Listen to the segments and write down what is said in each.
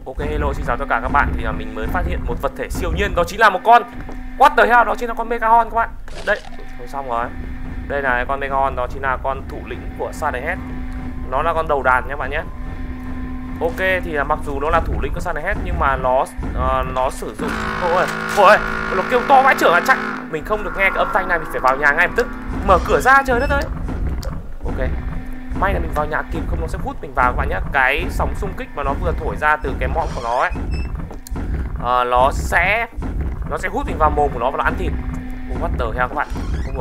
Ok, hello, xin chào tất cả các bạn. Thì mình mới phát hiện một vật thể siêu nhiên, đó chính là một con what the hell, đó chính là con Megahorn các bạn. Đây, thôi xong rồi. Đây là con Megahorn, đó chính là con thủ lĩnh của Sanehead. Nó là con đầu đàn nhé bạn nhé. Ok, thì mặc dù nó là thủ lĩnh của Sanehead nhưng mà nó sử dụng ôi, nó kêu to vãi chưởng là chạy. Mình không được nghe cái âm thanh này, mình phải vào nhà ngay lập tức. Mở cửa ra, trời đất ơi. Ok, may là mình vào nhà kịp, không nó sẽ hút mình vào các bạn nhé. Cái sóng xung kích mà nó vừa thổi ra từ cái mõm của nó ấy, nó sẽ hút mình vào mồm của nó và nó ăn thịt. What the hell các bạn. Không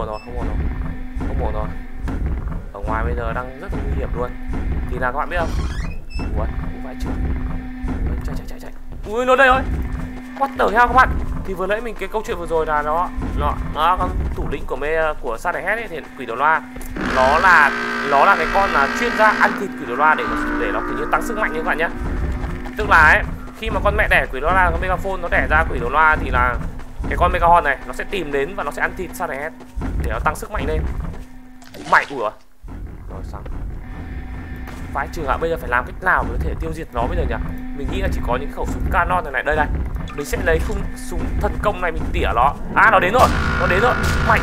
ổn rồi. Ở ngoài bây giờ đang rất là nguy hiểm luôn. Thì là các bạn biết không? Ui, vãi chưởng. Chạy. Ui, nó đây rồi. What the hell các bạn. Thì vừa nãy mình cái câu chuyện vừa rồi là nó con thủ lĩnh của Sanehead ấy, thì quỷ đầu loa nó là cái con là chuyên gia ăn thịt quỷ đầu loa để nó kiểu như tăng sức mạnh như các bạn nhé. Tức là ấy, khi mà con mẹ đẻ quỷ đầu loa, con Megaphone nó đẻ ra quỷ đầu loa thì là cái con Megahorn này nó sẽ tìm đến và nó sẽ ăn thịt Sanehead để nó tăng sức mạnh lên. Mày ủa. Rồi xong. Vãi chưởng ạ, bây giờ phải làm cách nào để có thể tiêu diệt nó bây giờ nhỉ? Mình nghĩ là chỉ có những khẩu súng canon này đây. Mình sẽ lấy khung súng thần công này mình tỉa nó. À, nó đến rồi. Mày.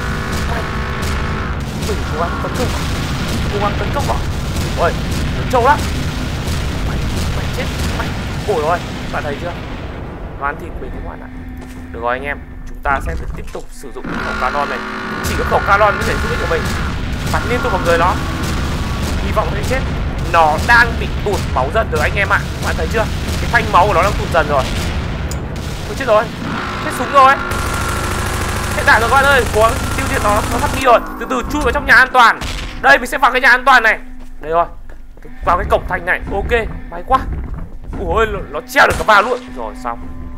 Mình cố gắng tấn công vào. Ôi, nó trâu lắm. Mày chết. Ôi ôi, bạn thấy chưa? Nó ăn thịt mình các bạn ạ. Được rồi anh em, chúng ta sẽ phải tiếp tục sử dụng khẩu canon này. Chỉ có khẩu canon có thể giúp ích của mình. Bắn liên tục vào người nó. Hy vọng nó sẽ chết. Nó đang bị tụt máu dần rồi anh em ạ. Bạn thấy chưa? Cái thanh máu của nó đang tụt dần rồi. Ôi chết rồi. Hết súng rồi. Hết đạn rồi các bạn ơi. Cố gắng tiêu diệt nó sắp đi rồi. Từ từ chui vào trong nhà an toàn. Đây, mình sẽ vào cái nhà an toàn này. Đây rồi. Vào cái cổng thành này. Ok, may quá. Ui, nó treo được cả vào luôn. Rồi xong.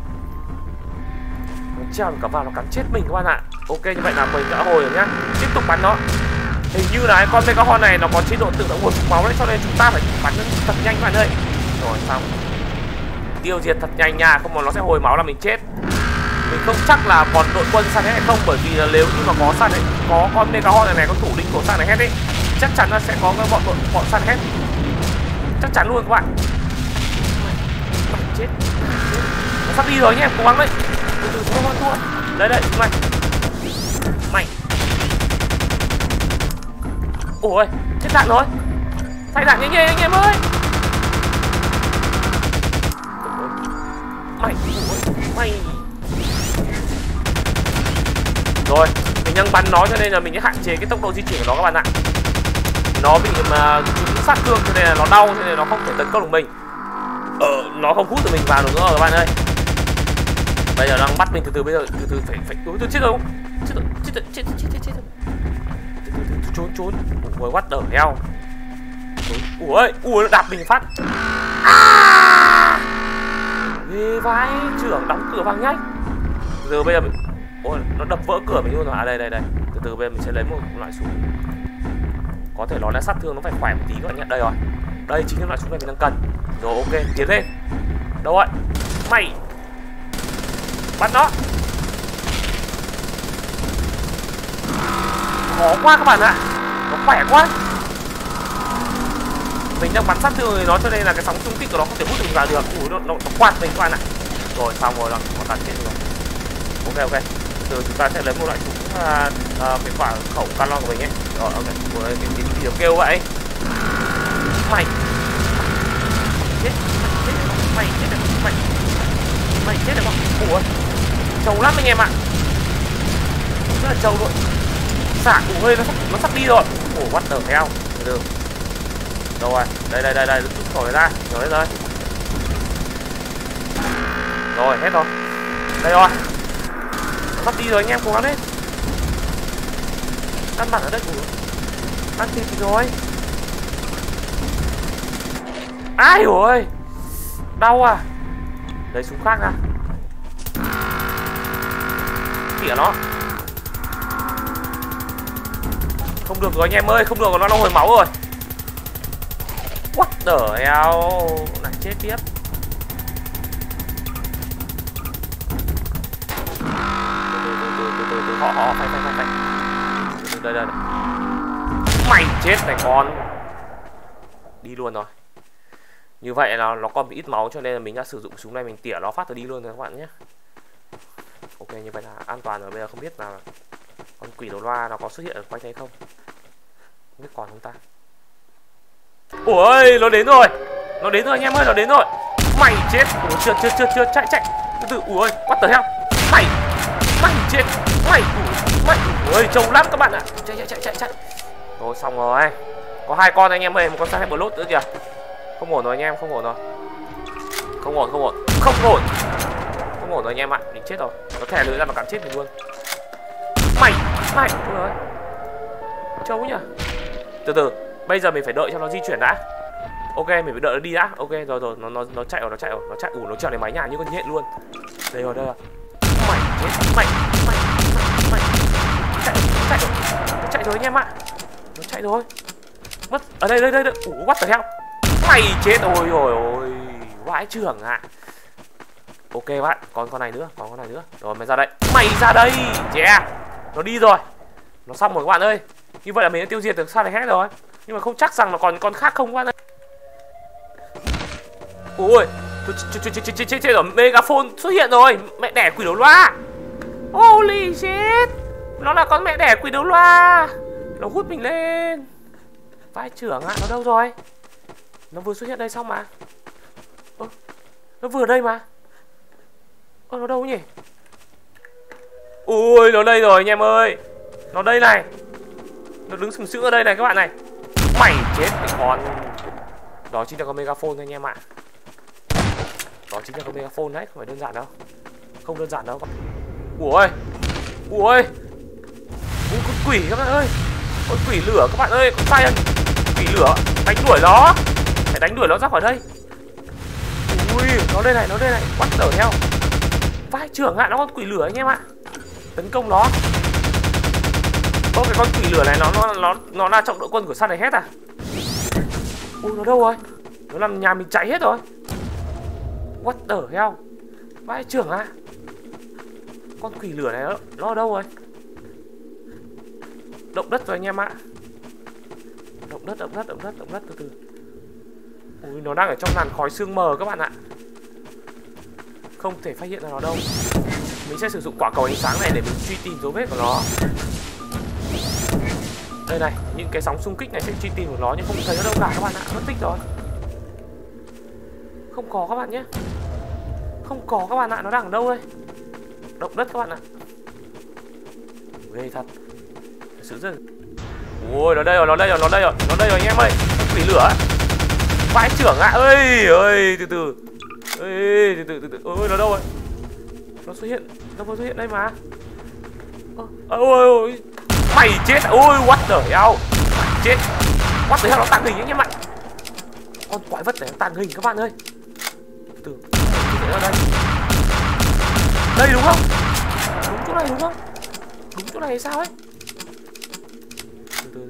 Nó treo được cả vào, nó cắn chết mình các bạn ạ. Ok, như vậy là mình đã hồi rồi nhá. Tiếp tục bắn nó. Hình như là con Megahorn này nó có chế độ tự động hồi phục máu đấy, cho nên chúng ta phải bắn thật nhanh các bạn ơi. Rồi xong. Tiêu diệt thật nhanh nha, không mà nó sẽ hồi máu là mình chết. Mình không chắc là còn đội quân Sanehead hay không, bởi vì là nếu như mà có con Megahorn này con thủ lĩnh của Sanehead ấy, chắc chắn là sẽ có cái bọn Sanehead. Chắc chắn luôn các bạn. Mày chết. Nó sắp đi rồi anh em, cố gắng đấy. Từ từ không thua. Đây, mày. Ôi, chết đạn rồi. Thay đạn nhanh anh em ơi. Mày. Rồi, mình đang bắn nó cho nên là mình sẽ hạn chế cái tốc độ di chuyển của nó các bạn ạ. Nó bị mà trúng sát thương cho nên là nó đau, cho nên nó không thể tấn công được mình. Nó không hút được mình vào được nữa các bạn ơi. Bây giờ đang bắt mình từ bây giờ phải tôi chết rồi. Chết. Trốn. Ui, what the hell. Ui, nó đạp mình phát. Ghê vãi, trưởng đóng cửa vào nhanh. Giờ bây giờ mình... Ôi, nó đập vỡ cửa mình luôn rồi. À đây. Từ từ bây giờ mình sẽ lấy một loại súng. Có thể nó đã sát thương, nó phải khỏe một tí các bạn nhé. Đây rồi. Đây chính là loại súng này mình đang cần. Rồi ok, tiến lên. Đâu rồi? Mày. Bắn nó. Khó quá các bạn ạ. Nó khỏe quá. Mình đang bắn sát thương người nó cho nên là cái sóng xung kích của nó không thể hút mình vào được. Ui, nó quạt mình các bạn ạ. Rồi xong rồi, nó tàn chết rồi. Ok. Từ chúng ta sẽ lấy một loại súng cái quả khẩu canon của mình ấy. Rồi ok. Ui, cái gì kêu vậy? Mày chết được không? Ui, trâu lắm anh em ạ. Rất là trâu luôn. Xả cụ hơi nó sắp đi rồi. Ủa, what the hell. Từ đâu rồi? Đây, rút khỏi ra. Rồi đây. Rồi, hết rồi. Đây rồi. Nó sắp đi rồi anh em, cố gắng lên. Căn bản ở đây. Ủa, ăn thịt rồi. Ai ôi, đau à. Lấy súng khác ra. Tỉa nó. Không được rồi anh em ơi, không được rồi, nó hồi máu rồi. What the hell. Lại chết tiếp. Từ họ phải. Đây. Mày chết này con. Đi luôn rồi. Như vậy là nó còn bị ít máu cho nên là mình đã sử dụng súng này mình tỉa nó phát rồi đi luôn rồi các bạn nhé. Ok, như vậy là an toàn rồi. Bây giờ không biết là con quỷ đầu loa nó có xuất hiện ở quanh đây không? Không biết còn không ta? Ôi, nó đến rồi. Nó đến rồi anh em ơi, nó đến rồi. Mày chết. Ủa, chưa, chạy. Từ từ, ui, what the hell? Mày chết. Mày, ui, trông lắm các bạn ạ. Chạy. Rồi, xong rồi. Có 2 con anh em ơi, một con Cyber Lốt nữa kìa. Không ổn rồi anh em, không ổn rồi. Không ổn rồi anh em ạ, mình chết rồi. Nó thè lưới ra mà cắn chết mình luôn. Mày, ui ơi. Trâu nhỉ. Từ, bây giờ mình phải đợi cho nó di chuyển đã. Ok, mình phải đợi nó đi đã. Ok, rồi, nó chạy rồi. Nó trèo lên mái nhà như con nhện luôn. Đây rồi. Mày chết, mày. Chạy rồi anh em ạ. Nó chạy rồi. Mất ở đây. What the hell? Mày chết ôi, vãi trưởng ạ. Ok bạn, còn con này nữa. Rồi mày ra đây. Yeah. Nó đi rồi. Nó xong rồi các bạn ơi. Như vậy là mình đã tiêu diệt được Silent Head rồi. Nhưng mà không chắc rằng là còn con khác không các bạn ơi. Ui, chết rồi, Megaphone xuất hiện rồi. Mẹ đẻ quỷ đầu loa. Holy shit. Nó là con mẹ đẻ quỷ đầu loa. Nó hút mình lên. Vãi trưởng ạ, nó đâu rồi? Nó vừa xuất hiện đây xong mà. Nó vừa đây mà. Nó đâu nhỉ? Ui, nó đây rồi anh em ơi. Nó đây này. Nó đứng sừng sững ở đây này các bạn này. Mày chết cái con. Đó chính là con Megaphone anh em ạ. Đó chính là con Megaphone đấy, không phải đơn giản đâu. Không đơn giản đâu. Ui, con quỷ các bạn ơi. Con quỷ lửa các bạn ơi, con Silent quỷ lửa. Đánh đuổi nó. Phải đánh đuổi nó ra khỏi đây. Ui, nó đây này. Bắt đỡ theo. Vai trưởng ạ, nó con quỷ lửa anh em ạ. Tấn công nó. Cái con quỷ lửa này nó là trọng đội quân của Silent Head à? Ui, nó đâu rồi? Nó làm nhà mình cháy hết rồi. What the hell? Vai trưởng ạ. Con quỷ lửa này nó ở đâu rồi? Động đất rồi anh em ạ. Động đất từ từ. Ui, nó đang ở trong làn khói sương mờ các bạn ạ. Không thể phát hiện ra nó đâu. Mình sẽ sử dụng quả cầu ánh sáng này để mình truy tìm dấu vết của nó. Đây này, những cái sóng xung kích này sẽ truy tìm của nó nhưng không thấy nó đâu cả các bạn ạ. Mất tích rồi. Không có các bạn nhé. Nó đang ở đâu đây? Động đất các bạn ạ. Ghê thật. Sự rất. Ôi, nó đây rồi anh em ơi. Quỷ lửa. Vãi trưởng ạ. Ơi, từ từ. Ôi, nó đâu rồi? Nó vừa xuất hiện đây mà. Ôi. Mày chết. Ôi, what the hell? Mày chết. What the hell, nó tàng hình anh em ạ. Con quái vật này nó tàng hình các bạn ơi. Từ ở đây. Đây đúng không? Đúng chỗ này đúng không? Đúng chỗ này hay sao ấy? Từ.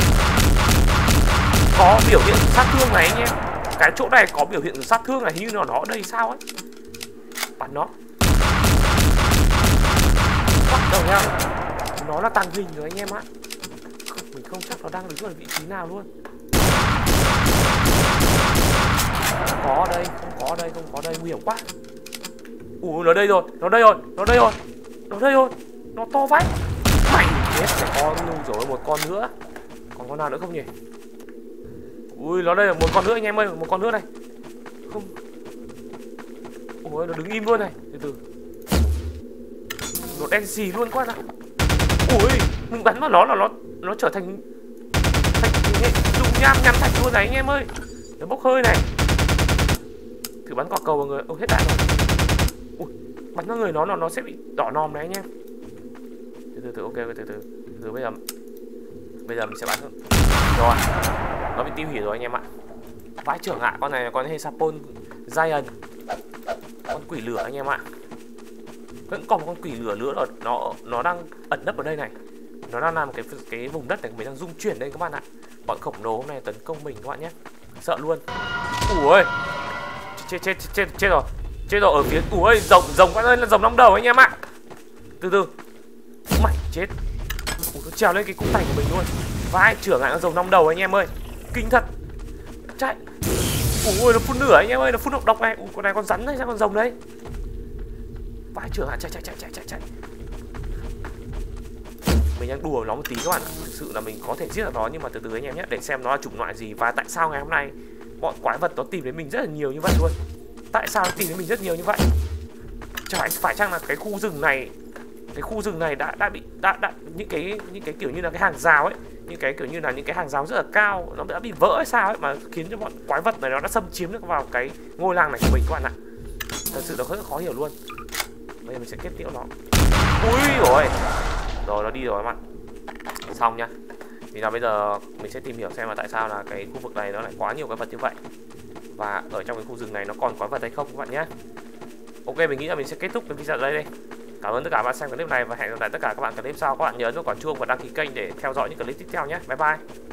Có biểu hiện sát thương này anh em. Cái chỗ này có biểu hiện sát thương này, hình như nó ở đây sao ấy. Bắn nó. Bắt đầu nha. Nó là tàng hình rồi anh em ạ. Mình không chắc nó đang đứng ở vị trí nào luôn. Không có ở đây, nguy hiểm quá. Ui, nó đây rồi. Nó to vãi. Mày chết cái con rồi, một con nữa. Còn con nào nữa không nhỉ? Ui, nó đây là một con nữa anh em ơi, một con nữa này. Không. Ui, nó đứng im luôn này, từ. Nó đen xì luôn quá ạ. Ui, mình bắn vào nó là nó trở thành dung nham nham thạch luôn này anh em ơi. Nó bốc hơi này. Thử bắn quả cầu vào người. Hết đạn rồi. Ui, bắn vào người nó sẽ bị đỏ nòm này anh em. Từ ok, từ bây giờ mình sẽ bắn rồi. Nó bị tiêu hủy rồi anh em ạ. Vãi trưởng ạ, con này là con Hesapon Giant. Con quỷ lửa anh em ạ. Vẫn còn một con quỷ lửa nữa rồi, nó đang ẩn nấp ở đây này. Nó đang làm cái vùng đất này mình đang rung chuyển đây các bạn ạ. Bọn khổng lồ hôm nay tấn công mình các bạn nhé. Sợ luôn. Ui, chết rồi. Ở phía ui, rồng các ơi, là rồng 5 đầu anh em ạ. Từ. Mày chết. Ui, nó trèo lên cái cung thành của mình luôn. Vãi trưởng ạ, nó rồng 5 đầu anh em ơi. Kinh thật. Chạy. Ui, nó phun lửa anh em ơi, nó phun độc này. Ui, con này con rắn đấy, sao con rồng đấy? Vãi trưởng à, chạy. Mình đang đùa nó một tí các bạn ạ. Thực sự là mình có thể giết được nó, nhưng mà từ từ anh em nhé, để xem nó là chủng loại gì và tại sao ngày hôm nay bọn quái vật nó tìm đến mình rất là nhiều như vậy luôn. Tại sao nó tìm đến mình rất nhiều như vậy? Phải chăng là cái khu rừng này đã bị những cái kiểu như là cái hàng rào ấy, những cái kiểu như là những cái hàng rào rất là cao nó đã bị vỡ hay sao ấy, mà khiến cho bọn quái vật này nó đã xâm chiếm được vào cái ngôi làng này của mình các bạn ạ. Thật sự nó rất là khó hiểu luôn. Bây giờ mình sẽ kết liễu nó. Ui rồi, nó đi rồi các bạn. Xong nhá. Thì là bây giờ mình sẽ tìm hiểu xem là tại sao là cái khu vực này nó lại quá nhiều quái vật như vậy, và ở trong cái khu rừng này nó còn quái vật hay không các bạn nhé. Ok, mình nghĩ là mình sẽ kết thúc cái video ở đây đây. Cảm ơn tất cả các bạn xem clip này và hẹn gặp lại tất cả các bạn clip sau. Các bạn nhớ ấn vào quả chuông và đăng ký kênh để theo dõi những clip tiếp theo nhé. Bye bye.